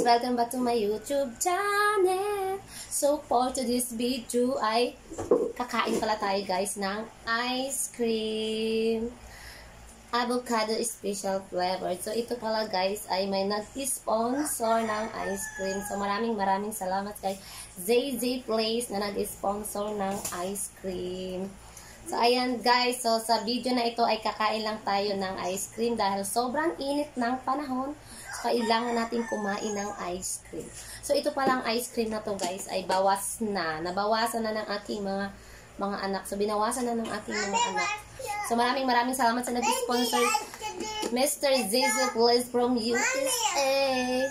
Welcome back to my YouTube channel. So for today's video ay kakain pala tayo guys ng ice cream. Avocado special flavor. So ito pala guys ay may nag-sponsor ng ice cream. So maraming salamat kay ZZ Place na nag-sponsor ng ice cream. So ayan guys, so sa video na ito ay kakain lang tayo ng ice cream dahil sobrang init ng panahon. So kailangan natin kumain ng ice cream. So ito palang ice cream na to guys ay bawas na. Nabawasan na ng aking mga anak. So binawasan na ng aking mga anak. So maraming salamat sa nag-sponsor Mr. ZZ Place from USA.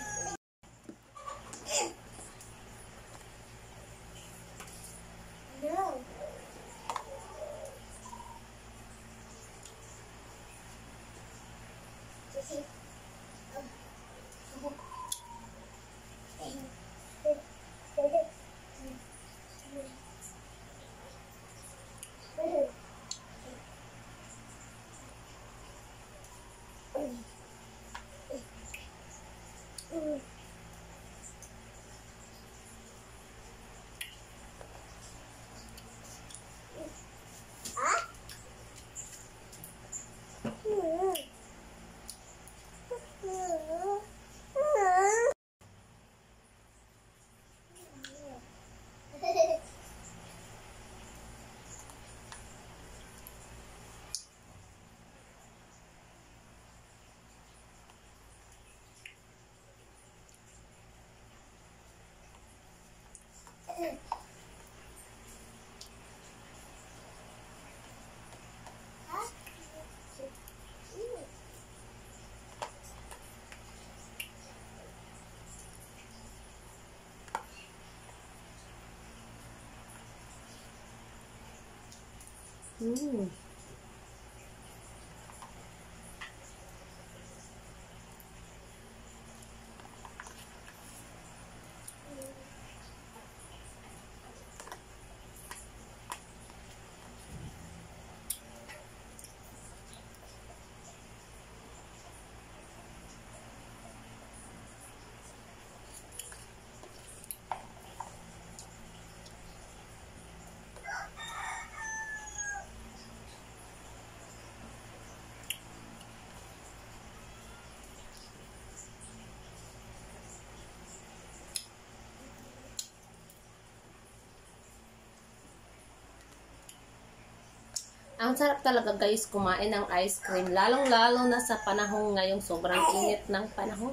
Ang sarap talaga guys kumain ng ice cream. Lalong-lalo na sa panahon ngayong sobrang init ng panahon.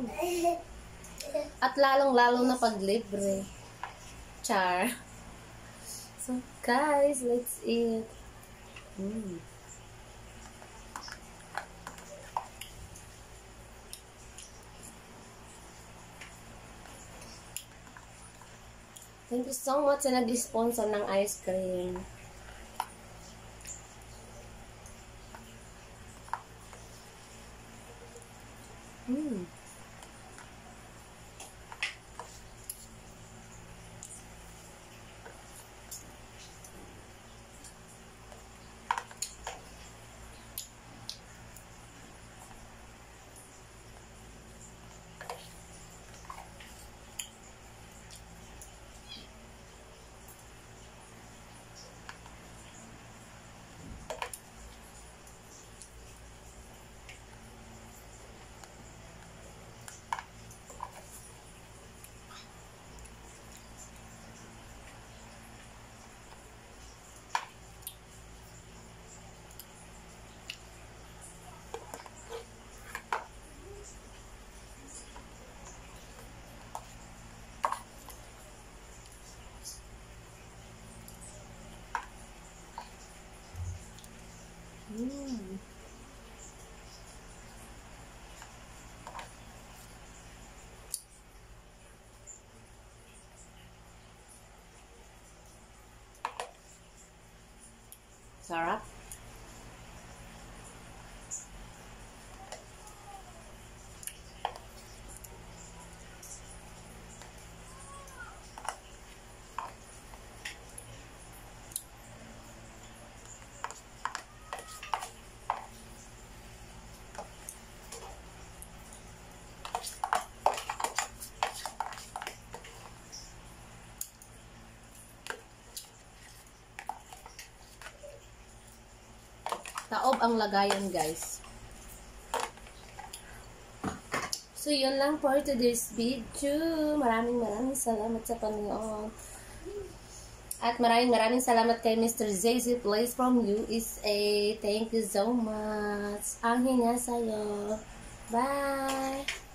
At lalong-lalo na pag libre. Char. So guys, let's eat. Thank you so much sa nag-sponsor ng ice cream. Sarap. loob ang lagayan, guys. So, yun lang for today's video. Maraming salamat sa panonood. At maraming salamat kay Mr. ZZ Plays from USA. Thank you so much. Ang hinga sa'yo. Bye!